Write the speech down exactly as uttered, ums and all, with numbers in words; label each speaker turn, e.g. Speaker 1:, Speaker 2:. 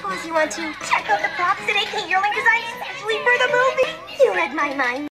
Speaker 1: suppose you want to check out the props today, Kate Yearling, because I especially for the movie. You read my mind.